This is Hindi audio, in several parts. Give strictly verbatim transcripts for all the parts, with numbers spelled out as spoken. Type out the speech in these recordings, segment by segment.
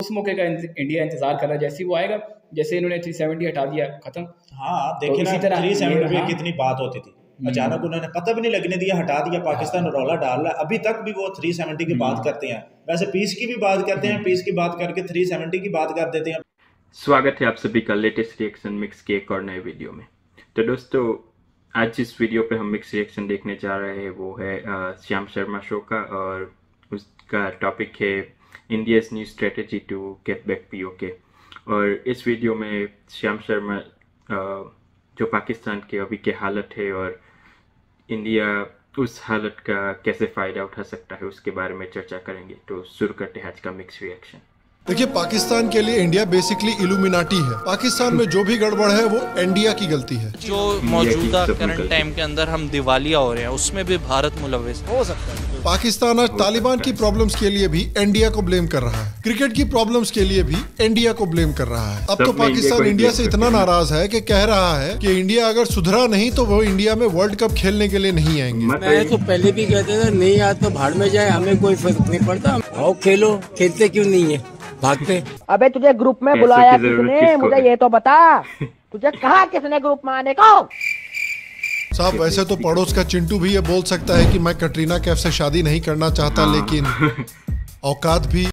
उस मौके का इंडिया इंतजार कर रहा है, जैसे ही वो आएगा, जैसे इन्होंने थ्री सेवेंटी हटा दिया खत्म। हाँ देखिए ना, थ्री सेवेंटी पे कितनी बात होती थी, अचानक उन्होंने पता भी नहीं लगने दिया, हटा दिया, पाकिस्तान रौला डाल रहा है। अभी तक भी वो थ्री सेवेंटी की बात करते हैं, वैसे पीस की भी बात करते हैं, पीस की बात करके थ्री सेवेंटी की बात कर देते हैं। स्वागत है आप सभी का लेटेस्ट रिएक्शन मिक्स के एक और नए वीडियो में। तो दोस्तों, आज जिस वीडियो पे हम मिक्स रिएक्शन देखने जा रहे हैं वो है श्याम शर्मा शो का, और उसका टॉपिक है India's new strategy to get back PoK. और इस वीडियो में श्याम शर्मा जो पाकिस्तान के अभी के हालत है और इंडिया उस हालत का कैसे फ़ायदा उठा सकता है उसके बारे में चर्चा करेंगे। तो शुरू करते हैं आज का मिक्स रिएक्शन। देखिए, पाकिस्तान के लिए इंडिया बेसिकली इल्यूमिनाटी है। पाकिस्तान में जो भी गड़बड़ है वो इंडिया की गलती है। जो मौजूदा करंट टाइम के अंदर हम दिवालिया हो रहे हैं उसमें भी भारत मुलव्विस हो सकता है। पाकिस्तान आज तालिबान की प्रॉब्लम्स के लिए भी इंडिया को ब्लेम कर रहा है, क्रिकेट की प्रॉब्लम्स के लिए भी इंडिया को ब्लेम कर रहा है। अब तो पाकिस्तान इंडिया से इतना नाराज है कि कह रहा है कि इंडिया अगर सुधरा नहीं तो वो इंडिया में वर्ल्ड कप खेलने के लिए नहीं आएंगे। मैं तो पहले भी कहते थे नहीं आज तो भाड़ में जाए, हमें कोई फर्क नहीं पड़ता, आओ खेलो। खेलते क्यों नहीं है, भागते। अबे तुझे ग्रुप में बुलाया किसने, मुझे ये तो बता। तुझे कहा किसने ग्रुप में आने को? साहब, वैसे तो पड़ोस का चिंटू भी ये बोल सकता है कि मैं कटरीना कैफ से शादी नहीं करना चाहता, लेकिन औकात भी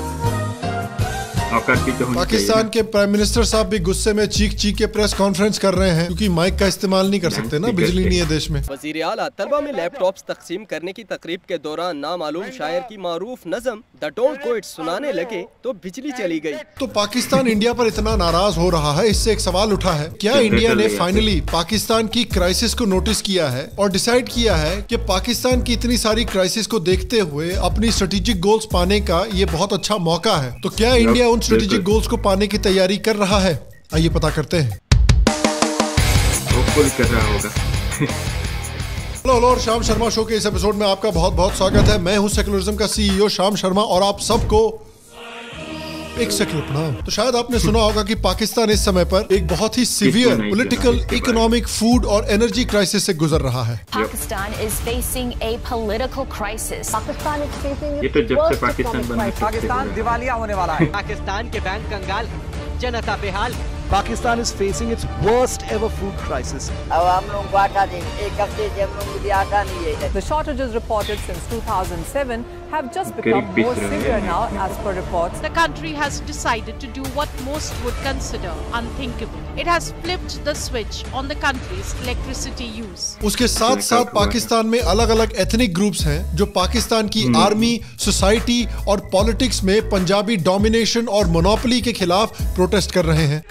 तो पाकिस्तान के प्राइम मिनिस्टर साहब भी गुस्से में चीख चीख के प्रेस कॉन्फ्रेंस कर रहे हैं, क्योंकि माइक का इस्तेमाल नहीं कर सकते ना, बिजली नहीं है देश में। वजीर आला तलबा में लैपटॉप्स तकसीम करने की तकरीब के दौरान नामालूम शायर की मारूफ नज़म द डोंट गो इट सुनाने लगे तो बिजली चली गई। तो पाकिस्तान इंडिया पर इतना नाराज हो रहा है, इससे एक सवाल उठा है, क्या इंडिया ने फाइनली पाकिस्तान की क्राइसिस को नोटिस किया है और डिसाइड किया है कि पाकिस्तान की इतनी सारी क्राइसिस को देखते हुए अपनी स्ट्रेटेजिक गोल्स पाने का ये बहुत अच्छा मौका है? तो क्या इंडिया उन स्ट्रेटेजिक गोल्स को पाने की तैयारी कर रहा है? आइए पता करते हैं। होपफुली कर रहा होगा। हेलो हेलो और श्याम शर्मा शो के इस एपिसोड में आपका बहुत बहुत स्वागत है। मैं हूं सेक्युलरिज्म का सीईओ श्याम शर्मा और आप सबको एक सेक्युलर प्रणाम। तो शायद आपने सुना होगा कि पाकिस्तान इस समय पर एक बहुत ही सीवियर पॉलिटिकल, इकोनॉमिक, फूड और एनर्जी क्राइसिस से गुजर रहा है। Pakistan is facing a political crisis. Pakistan is facing ये तो जब से पाकिस्तान बना, पाकिस्तान दिवालिया होने वाला है। पाकिस्तान के बैंक कंगाल, जनता बेहाल। Pakistan is facing its worst ever food crisis. अब हम लोग को आटा देंगे, एक हफ्ते से हम लोग को आटा नहीं है। The shortages reported since two thousand seven have just become more severe now, as per reports. The country has decided to do what most would consider unthinkable. It has flipped the switch on the country's electricity use. उसके साथ साथ पाकिस्तान में अलग अलग एथनिक ग्रुप्स हैं जो पाकिस्तान की आर्मी, सोसाइटी और पॉलिटिक्स में पंजाबी डोमिनेशन और मोनोपोली के खिलाफ प्रोटेस्ट कर रहे हैं।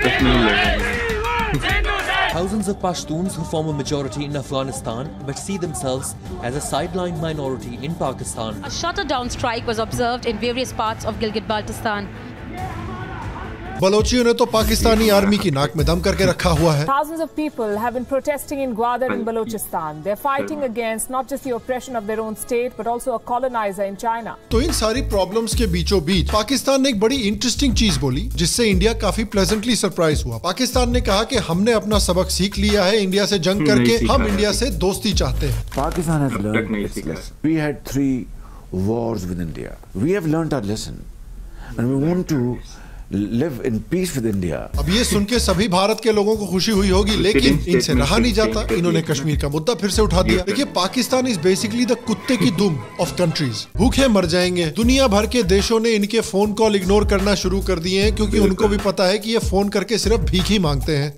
Thousands of Pashtuns who form a majority in Afghanistan but see themselves as a sidelined minority in Pakistan. A shutdown strike was observed in various parts of Gilgit-Baltistan. बलोचियों ने तो पाकिस्तानी आर्मी की नाक में दम करके रखा हुआ है। Thousands of people have been protesting in Gwadar in Balochistan. They're fighting against not just the oppression of their own state but also a colonizer in China. तो इन सारी प्रॉब्लम्स के बीचों बीच पाकिस्तान ने एक बड़ी इंटरेस्टिंग चीज बोली, जिससे इंडिया काफी प्लेजेंटली सरप्राइज हुआ। पाकिस्तान ने कहा कि हमने अपना सबक सीख लिया है, इंडिया से जंग करके हम इंडिया से दोस्ती चाहते हैं। Pakistan has learned its lesson. We had three wars with India. We have learned our lesson, and we want to live in peace with India. अब ये सुन के सभी भारत के लोगों को खुशी हुई होगी, लेकिन इनसे रहा नहीं जाता। इन्होंने कश्मीर का मुद्दा फिर से उठा दिया। देखिए, पाकिस्तान इज बेसिकली द कुत्ते की दुम ऑफ कंट्रीज। भूखे मर जाएंगे। दुनिया भर के देशों ने इनके फोन कॉल इग्नोर करना शुरू कर दिए हैं, क्योंकि उनको भी पता है कि ये फोन करके सिर्फ भीख ही मांगते हैं।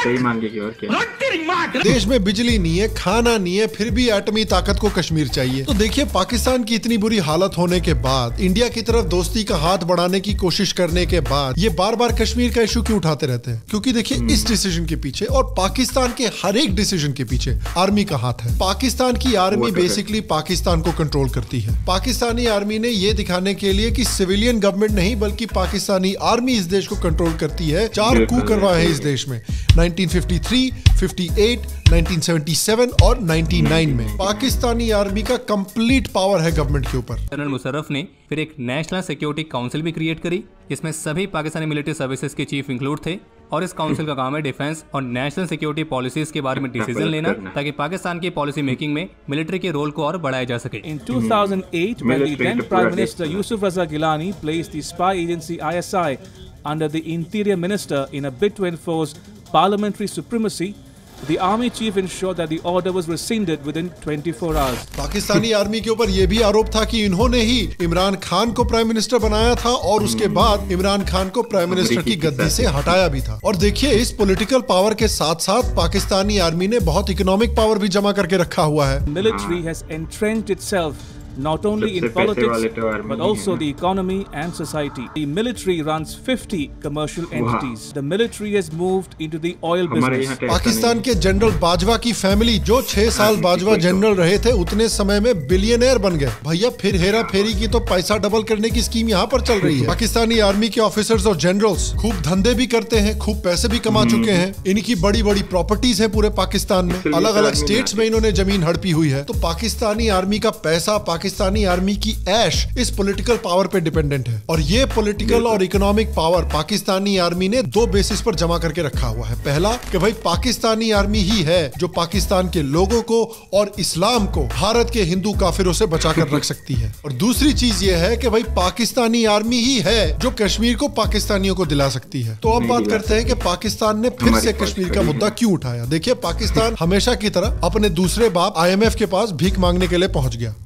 देश में बिजली नहीं है, खाना नहीं है, फिर भी एटमी ताकत को कश्मीर चाहिए। तो देखिए, पाकिस्तान की इतनी बुरी हालत होने के बाद इंडिया की तरफ दोस्ती का हाथ बढ़ाने की कोशिश करने के बाद ये बार बार कश्मीर का इशू क्यों उठाते रहते हैं? क्योंकि देखिए, इस डिसीजन के पीछे और पाकिस्तान के हर एक डिसीजन के पीछे आर्मी का हाथ है। पाकिस्तान की आर्मी बेसिकली पाकिस्तान को कंट्रोल करती है। पाकिस्तानी आर्मी ने ये दिखाने के लिए कि सिविलियन गवर्नमेंट नहीं बल्कि पाकिस्तानी आर्मी इस देश को कंट्रोल करती है, चार कू करवाए हैं इस देश में। Nineteen fifty three, fifty eight, nineteen seventy seven और नाइनटी नाइन में पाकिस्तानी आर्मी का कंप्लीट पावर है गवर्नमेंट के ऊपर। जनरल मुशर्रफ ने फिर एक नेशनल सिक्योरिटी काउंसिल भी क्रिएट करी, जिसमें सभी पाकिस्तानी मिलिट्री सर्विसेज के चीफ इंक्लूड थे। और इस काउंसिल का काम है डिफेंस और नेशनल सिक्योरिटी पॉलिसीज के बारे में डिसीजन लेना, ताकि पाकिस्तान की पॉलिसी मेकिंग में मिलिट्री के रोल को और बढ़ाया जा सके। In two thousand eight, when the then Prime Minister Yusuf Raza Gilani placed the spy agency I S I under the Interior Minister in a bid to enforce parliamentary supremacy, the army chief ensured that the order was rescinded within twenty-four hours. Pakistani army के ऊपर यह भी आरोप था कि इन्होंने ही इमरान खान को प्राइम मिनिस्टर बनाया था और उसके बाद इमरान खान को प्राइम मिनिस्टर की गद्दी से हटाया भी था। और देखिए, इस पॉलिटिकल पावर के साथ साथ पाकिस्तानी आर्मी ने बहुत इकोनॉमिक पावर भी जमा करके रखा हुआ है। Military has entrenched itself not only in politics but also the economy and society. The military runs fifty commercial entities. The military has moved into the oil business. Pakistan के जनरल बाजवा की फैमिली जो छह साल बाजवा जनरल रहे थे, उतने समय में बिलियनर बन गए। भैया, फिर हेरा फेरी की तो पैसा डबल करने की स्कीम यहाँ पर चल रही है। पाकिस्तानी आर्मी के ऑफिसर्स और जनरल्स खूब धंधे भी करते हैं, खूब पैसे भी कमा चुके हैं। इनकी बड़ी बड़ी प्रॉपर्टीज है पूरे पाकिस्तान में, अलग अलग स्टेट्स में इन्होंने जमीन हड़पी हुई है। तो पाकिस्तानी आर्मी का पैसा, पाकिस्तानी आर्मी की ऐश इस पॉलिटिकल पावर पे डिपेंडेंट है। और ये पॉलिटिकल और इकोनॉमिक पावर पाकिस्तानी आर्मी ने दो बेसिस पर जमा करके रखा हुआ है। पहला कि भाई पाकिस्तानी आर्मी ही है जो पाकिस्तान के लोगों को और इस्लाम को भारत के हिंदू काफिरों से बचाकर रख सकती है। और दूसरी चीज ये है कि भाई पाकिस्तानी आर्मी ही है जो कश्मीर को पाकिस्तानियों को दिला सकती है। तो अब बात करते हैं कि पाकिस्तान ने फिर से कश्मीर का मुद्दा क्यों उठाया। देखिए, पाकिस्तान हमेशा की तरह अपने दूसरे बाप आई एम एफ के पास भीख मांगने के लिए पहुंच गया।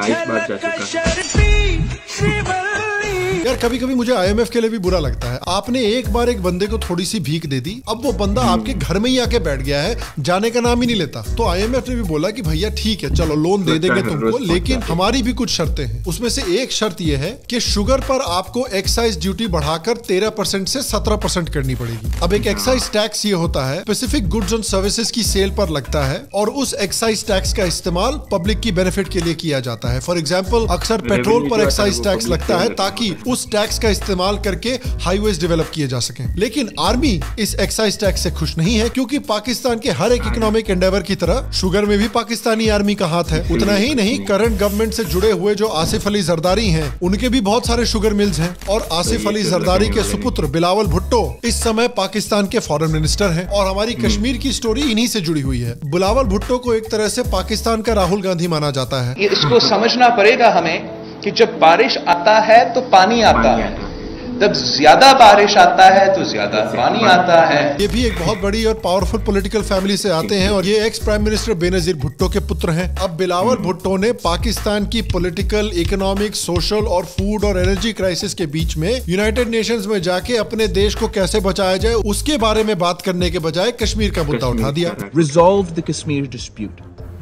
यार, कभी कभी मुझे आई एम एफ के लिए भी बुरा लगता है। आपने एक बार एक बंदे को थोड़ी सी भीख दे दी, अब वो बंदा आपके घर में ही आके बैठ गया है, जाने का नाम ही नहीं लेता। तो आई एम एफ ने भी बोला कि भैया ठीक है, चलो लोन दे देंगे तुमको, लेकिन हमारी भी कुछ शर्तें हैं। उसमें से एक शर्त यह है कि शुगर पर आपको एक्साइज ड्यूटी बढ़ाकर तेरह परसेंट से सत्रह परसेंट करनी पड़ेगी। अब एक एक्साइज टैक्स ये होता है स्पेसिफिक गुड्स एंड सर्विसेज की सेल पर लगता है, और उस एक्साइज टैक्स का इस्तेमाल पब्लिक की बेनिफिट के लिए किया जाता है। फॉर एग्जाम्पल, अक्सर पेट्रोल पर एक्साइज टैक्स लगता है ताकि उस टैक्स का इस्तेमाल करके हाईवेज डेवलप किए जा सकें। लेकिन आर्मी इस एक्साइज टैक्स से खुश नहीं है, क्योंकि पाकिस्तान के हर एक इकोनॉमिक एंडेवर की तरह शुगर में भी पाकिस्तानी आर्मी का हाथ है। उतना ही नहीं, करंट गवर्नमेंट से जुड़े हुए जो आसिफ अली जरदारी हैं, उनके भी बहुत सारे शुगर मिल्स हैं। और आसिफ अली जरदारी के सुपुत्र बिलावल भुट्टो इस समय पाकिस्तान के फॉरेन मिनिस्टर हैं। और हमारी कश्मीर की स्टोरी इन्हीं से जुड़ी हुई है। बिलावल भुट्टो को एक तरह से पाकिस्तान का राहुल गांधी माना जाता है। इसको समझना पड़ेगा हमें कि जब बारिश आता है तो पानी आता है, जब ज्यादा बारिश आता है तो ज्यादा पानी आता है। ये भी एक बहुत बड़ी और पावरफुल पॉलिटिकल फैमिली से आते हैं, और ये ex prime minister Benazir Bhutto के पुत्र हैं। अब बिलावल भुट्टो ने पाकिस्तान की पॉलिटिकल, इकोनॉमिक, सोशल और फूड और एनर्जी क्राइसिस के बीच में यूनाइटेड नेशंस में जाके अपने देश को कैसे बचाया जाए उसके बारे में बात करने के बजाय कश्मीर का मुद्दा उठा दिया। Resolve the Kashmir dispute.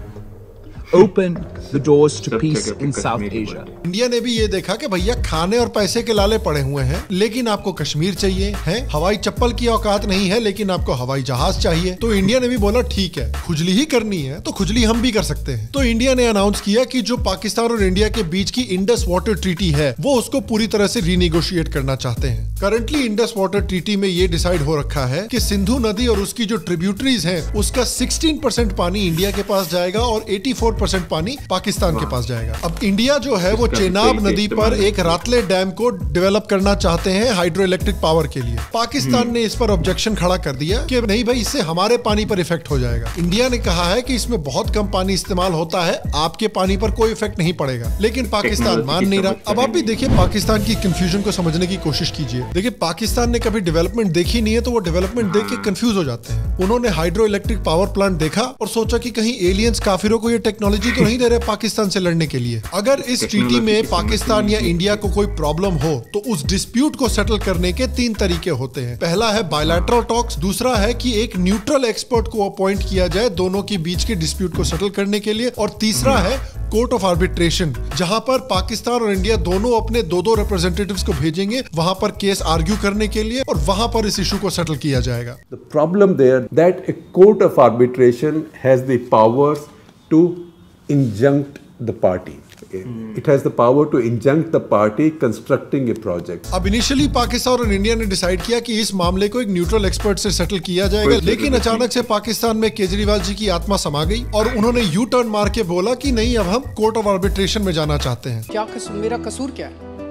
Open the doors to peace in South Asia. India ने भी ये देखा कि भैया खाने और पैसे के लाले पड़े हुए हैं, लेकिन आपको कश्मीर चाहिए है। हवाई चप्पल की औकात नहीं है, लेकिन आपको हवाई जहाज चाहिए। तो इंडिया ने भी बोला ठीक है, खुजली ही करनी है तो खुजली हम भी कर सकते हैं। तो इंडिया ने अनाउंस किया कि जो पाकिस्तान और इंडिया के बीच की इंडस वाटर ट्रीटी है, वो उसको पूरी तरह से रीनेगोशिएट करना चाहते हैं। करंटली इंडस वाटर ट्रीटी में ये डिसाइड हो रखा है कि सिंधु नदी और उसकी जो ट्रिब्यूटरीज हैं, उसका सोलह परसेंट पानी इंडिया के पास जाएगा और चौरासी परसेंट पानी पाकिस्तान के पास जाएगा। अब इंडिया जो है वो चेनाब नदी पर एक रातले डैम को डेवलप करना चाहते हैं हाइड्रो इलेक्ट्रिक पावर के लिए। पाकिस्तान ने इस पर ऑब्जेक्शन खड़ा कर दिया कि नहीं भाई, इससे हमारे पानी पर इफेक्ट हो जाएगा। इंडिया ने कहा है कि इसमें बहुत कम पानी इस्तेमाल होता है, आपके पानी पर कोई इफेक्ट नहीं पड़ेगा। लेकिन पाकिस्तान मान नहीं रहा। अब आप भी देखिए पाकिस्तान की कंफ्यूजन को समझने की कोशिश कीजिए। देखिए, पाकिस्तान ने कभी डेवलपमेंट देखी नहीं है, तो वो डेवलपमेंट देख के कंफ्यूज हो जाते हैं। उन्होंने हाइड्रो इलेक्ट्रिक पावर प्लांट देखा और सोचा कि कहीं एलियंस काफिरों को ये टेक्नोलॉजी तो नहीं दे रहे पाकिस्तान से लड़ने के लिए। अगर इस ट्रीटी में पाकिस्तान या इंडिया को कोई प्रॉब्लम हो तो उस डिस्प्यूट को सेटल करने के तीन तरीके होते हैं। पहला है बायलैटरल टॉक्स, दूसरा है कि एक न्यूट्रल एक्सपर्ट को अपॉइंट किया जाए दोनों के बीच के डिस्प्यूट को सेटल करने के लिए, और तीसरा है कोर्ट ऑफ आर्बिट्रेशन, जहां पर पाकिस्तान और इंडिया दोनों अपने दो दो रिप्रेजेंटेटिव्स को भेजेंगे वहां पर केस आर्ग्यू करने के लिए, और वहां पर इस इशू को सेटल किया जाएगा। The problem there that a court of arbitration has the powers to injunct the party. It has the power to injunct the party constructing a project. अब इनिशियली पाकिस्तान और इंडिया ने डिसाइड किया कि इस मामले को एक न्यूट्रल एक्सपर्ट से सेटल किया जाएगा, लेकिन अचानक से पाकिस्तान में केजरीवाल जी की आत्मा समा गई और उन्होंने यू टर्न मार के बोला कि नहीं, अब हम कोर्ट ऑफ आर्बिट्रेशन में जाना चाहते हैं। क्या कसूर, मेरा कसूर क्या है?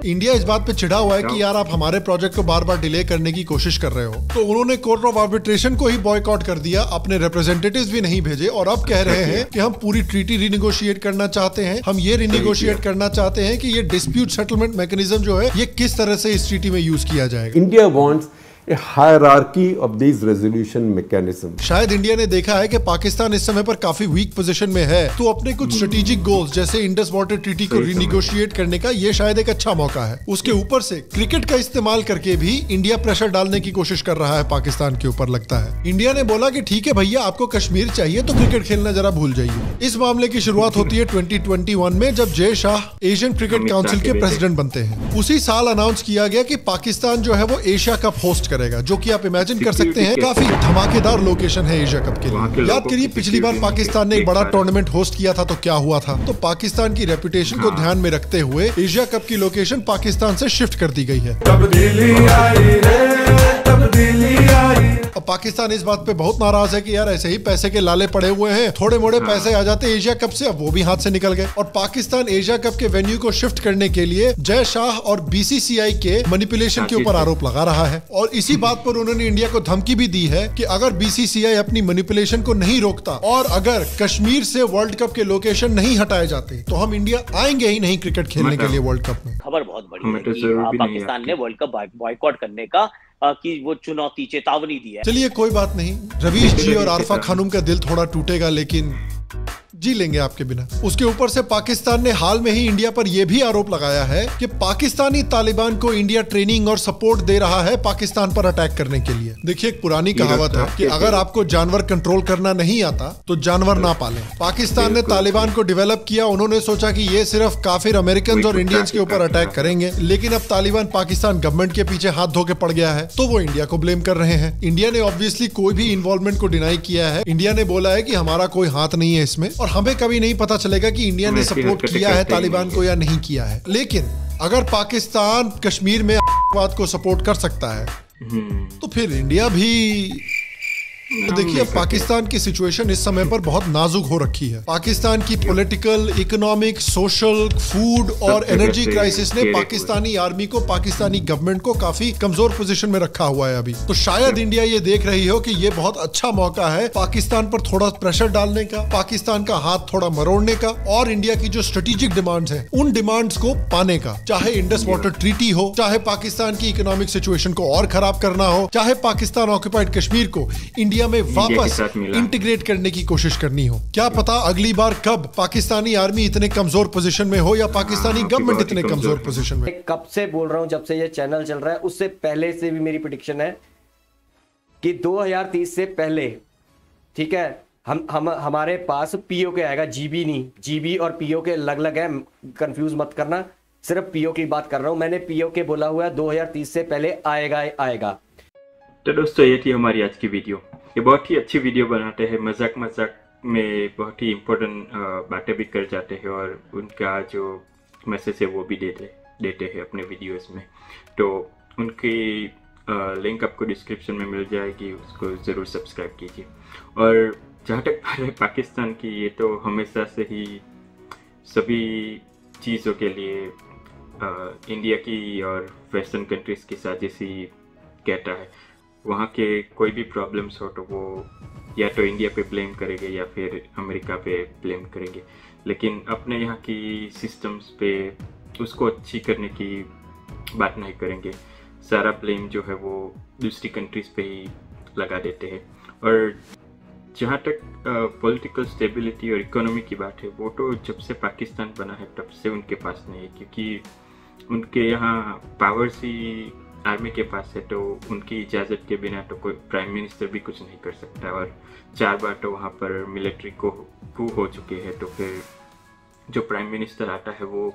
इंडिया इस बात पे चिढ़ा हुआ है कि यार आप हमारे प्रोजेक्ट को बार बार डिले करने की कोशिश कर रहे हो, तो उन्होंने कोर्ट ऑफ आर्बिट्रेशन को ही बॉयकॉट कर दिया, अपने रिप्रेजेंटेटिव्स भी नहीं भेजे और अब कह रहे हैं कि हम पूरी ट्रीटी रिनेगोशिएट करना चाहते हैं, हम ये रिनेगोशिएट करना चाहते हैं कि ये डिस्प्यूट सेटलमेंट मैकेनिज्म जो है ये किस तरह से इस ट्रीटी में यूज किया जाएगा। India wants a hierarchy of these resolution mechanisms. शायद इंडिया ने देखा है कि पाकिस्तान इस समय पर काफी वीक पोजीशन में है, तो अपने कुछ स्ट्रेटेजिक गोल्स जैसे इंडस वाटर ट्रीटी को रिनेगोशिएट करने का ये शायद एक अच्छा मौका है। उसके ऊपर से क्रिकेट का इस्तेमाल करके भी इंडिया प्रेशर डालने की कोशिश कर रहा है पाकिस्तान के ऊपर। लगता है इंडिया ने बोला कि ठीक है भैया, आपको कश्मीर चाहिए तो क्रिकेट खेलना जरा भूल जाइए। इस मामले की शुरुआत होती है ट्वेंटी ट्वेंटी वन में, जब Jay Shah Asian cricket council के प्रेसिडेंट बनते हैं। उसी साल अनाउंस किया गया कि पाकिस्तान जो है वो एशिया कप होस्ट करेगा, जो कि आप इमेजिन कर सकते हैं काफी धमाकेदार लोकेशन है एशिया कप के लिए। याद करिए पिछली बार पाकिस्तान ने एक बड़ा टूर्नामेंट होस्ट किया था तो क्या हुआ था। तो पाकिस्तान की रेपुटेशन को ध्यान में रखते हुए एशिया कप की लोकेशन पाकिस्तान से शिफ्ट कर दी गई है। तब्दीली आई रे, तब्दीली आई। अब पाकिस्तान इस बात पे बहुत नाराज है कि यार ऐसे ही पैसे के लाले पड़े हुए हैं, थोड़े मोड़े पैसे आ जाते एशिया कप से, अब वो भी हाथ से निकल गए। और पाकिस्तान एशिया कप के वेन्यू को शिफ्ट करने के लिए जय शाह और बीसीसीआई के मैनिपुलेशन के ऊपर आरोप लगा रहा है। और इसी बात पर उन्होंने इंडिया को धमकी भी दी है कि अगर बीसीसीआई अपनी मैनिपुलेशन को नहीं रोकता और अगर कश्मीर से वर्ल्ड कप के लोकेशन नहीं हटाए जाते तो हम इंडिया आएंगे ही नहीं क्रिकेट खेलने के लिए वर्ल्ड कप में। खबर बहुत बड़ी है कि पाकिस्तान ने वर्ल्ड कप बॉयकॉट करने का की वो चुनौती चेतावनी दी है। चलिए कोई बात नहीं, रवीश जी और आरफा खानूम का दिल थोड़ा टूटेगा लेकिन जी लेंगे आपके बिना। उसके ऊपर से पाकिस्तान ने हाल में ही इंडिया पर यह भी आरोप लगाया है कि पाकिस्तानी तालिबान को इंडिया ट्रेनिंग और सपोर्ट दे रहा है पाकिस्तान पर अटैक करने के लिए। देखिए एक पुरानी कहावत है कि अगर आपको जानवर कंट्रोल करना नहीं आता तो जानवर ना पालें। पाकिस्तान ने तालिबान को डेवलप किया, उन्होंने सोचा कि ये सिर्फ काफिर अमेरिकन और इंडियंस के ऊपर अटैक करेंगे, लेकिन अब तालिबान पाकिस्तान गवर्नमेंट के पीछे हाथ धो के पड़ गया है तो वो इंडिया को ब्लेम कर रहे हैं। इंडिया ने ऑब्वियसली कोई भी इन्वॉल्वमेंट को डिनाई किया है। इंडिया ने बोला है कि हमारा कोई हाथ नहीं है इसमें और हमें कभी नहीं पता चलेगा कि इंडिया ने सपोर्ट किया है तालिबान को या नहीं किया है। लेकिन अगर पाकिस्तान कश्मीर में आतंकवाद को सपोर्ट कर सकता है तो फिर इंडिया भी। तो देखिए पाकिस्तान की सिचुएशन इस समय पर बहुत नाजुक हो रखी है। पाकिस्तान की पॉलिटिकल, इकोनॉमिक, सोशल, फूड और एनर्जी क्राइसिस ने पाकिस्तानी आर्मी को, पाकिस्तानी गवर्नमेंट को काफी कमजोर पोजीशन में रखा हुआ है अभी। तो शायद इंडिया ये देख रही हो कि ये बहुत अच्छा मौका है पाकिस्तान पर थोड़ा प्रेशर डालने का, पाकिस्तान का हाथ थोड़ा मरोड़ने का और इंडिया की जो स्ट्रेटेजिक डिमांड्स हैं उन डिमांड्स को पाने का। चाहे इंडस वाटर ट्रीटी हो, चाहे पाकिस्तान की इकोनॉमिक सिचुएशन को और खराब करना हो, चाहे पाकिस्तान ऑक्युपाइड कश्मीर को इंडिया में वापस इंटीग्रेट करने की कोशिश करनी हो। क्या पता अगली बार कब पाकिस्तानी आर्मी इतने कमजोर पोजीशन में हो या पाकिस्तानी गवर्नमेंट इतने कमजोर पोजीशन में। कब से बोल रहा हूं, जब से ये चैनल चल रहा है उससे पहले से भी मेरी प्रेडिक्शन है कि दो हज़ार तीस से पहले, ठीक है, हम हम हमारे पास पीओ के आएगा, जीबी नहीं। जीबी और पीओ के अलग अलग है, कंफ्यूज मत करना, सिर्फ पीओ की बात कर रहा हूं। मैंने पीओ के बोला हुआ है दो हज़ार तीस से पहले आएगा आएगा। तो दोस्तों ये थी हमारी आज की वीडियो। ये बहुत ही अच्छी वीडियो बनाते हैं, मजाक मजाक में बहुत ही इम्पोर्टेंट बातें भी कर जाते हैं और उनका जो मैसेज है वो भी देते देते हैं अपने वीडियोस में। तो उनकी लिंक आपको डिस्क्रिप्शन में मिल जाएगी, उसको ज़रूर सब्सक्राइब कीजिए। और जहाँ तक बात है पाकिस्तान की, ये तो हमेशा से ही सभी चीज़ों के लिए आ, इंडिया की और वेस्टर्न कंट्रीज़ की साजिश ही कहता है। वहाँ के कोई भी प्रॉब्लम्स हो तो वो या तो इंडिया पे ब्लेम करेंगे या फिर अमेरिका पे ब्लेम करेंगे, लेकिन अपने यहाँ की सिस्टम्स पे उसको अच्छी करने की बात नहीं करेंगे। सारा ब्लेम जो है वो दूसरी कंट्रीज़ पे ही लगा देते हैं। और जहाँ तक पॉलिटिकल स्टेबिलिटी और इकोनॉमी की बात है, वो तो जब से पाकिस्तान बना है तब से उनके पास नहीं है, क्योंकि उनके यहाँ पावर्स ही आर्मी के पास है, तो उनकी इजाज़त के बिना तो कोई प्राइम मिनिस्टर भी कुछ नहीं कर सकता। और चार बार तो वहाँ पर मिलिट्री को कू हो चुके हैं, तो फिर जो प्राइम मिनिस्टर आता है वो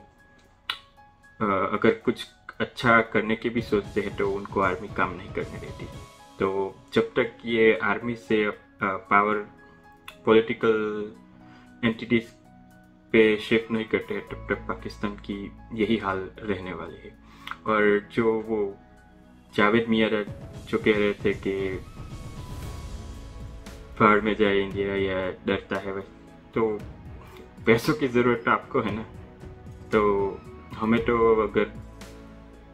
आ, अगर कुछ अच्छा करने की भी सोचते हैं तो उनको आर्मी काम नहीं करने देती। तो जब तक ये आर्मी से पावर पॉलिटिकल एंटिटीज पे शिफ्ट नहीं करते हैं तब तक पाकिस्तान की यही हाल रहने वाली है। और जो वो जावेद मियां जो कह रहे थे कि फाड़ में जाए इंडिया या डरता है, वैसे तो पैसों की ज़रूरत तो आपको है ना, तो हमें तो अगर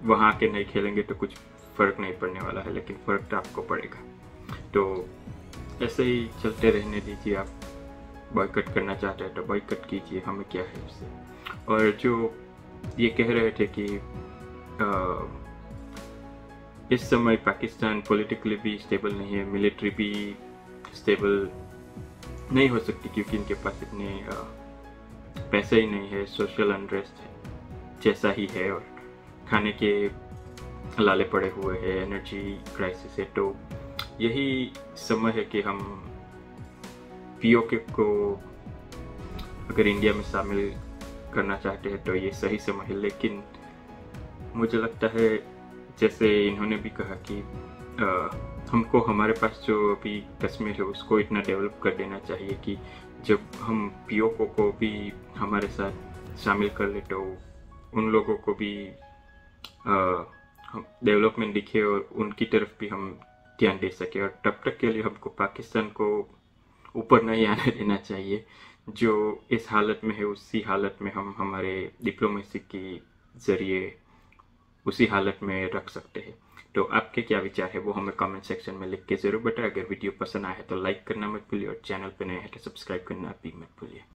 वहाँ के नहीं खेलेंगे तो कुछ फ़र्क नहीं पड़ने वाला है, लेकिन फ़र्क तो आपको पड़ेगा। तो ऐसे ही चलते रहने दीजिए। आप बॉयकट करना चाहते हैं तो बॉयकट कीजिए, हमें क्या है उससे। और जो ये कह रहे थे कि आ, इस समय पाकिस्तान पॉलिटिकली भी स्टेबल नहीं है, मिलिट्री भी स्टेबल नहीं हो सकती क्योंकि इनके पास इतने आ, पैसे ही नहीं है, सोशल अनरेस्ट है जैसा ही है और खाने के लाले पड़े हुए हैं, एनर्जी क्राइसिस है। तो यही समय है कि हम पीओके को अगर इंडिया में शामिल करना चाहते हैं तो ये सही समय है। लेकिन मुझे लगता है जैसे इन्होंने भी कहा कि आ, हमको हमारे पास जो अभी कश्मीर है उसको इतना डेवलप कर देना चाहिए कि जब हम पीओके को भी हमारे साथ शामिल कर ले तो उन लोगों को भी डेवलपमेंट दिखे और उनकी तरफ भी हम ध्यान दे सके। और तब तक के लिए हमको पाकिस्तान को ऊपर नहीं आने देना चाहिए। जो इस हालत में है उसी हालत में हम हमारे डिप्लोमेसी की ज़रिए उसी हालत में रख सकते हैं। तो आपके क्या विचार है वो हमें कमेंट सेक्शन में लिख के ज़रूर बताएं। अगर वीडियो पसंद आए तो लाइक करना मत भूलिए और चैनल पर नए हैं तो सब्सक्राइब करना भी मत भूलिए।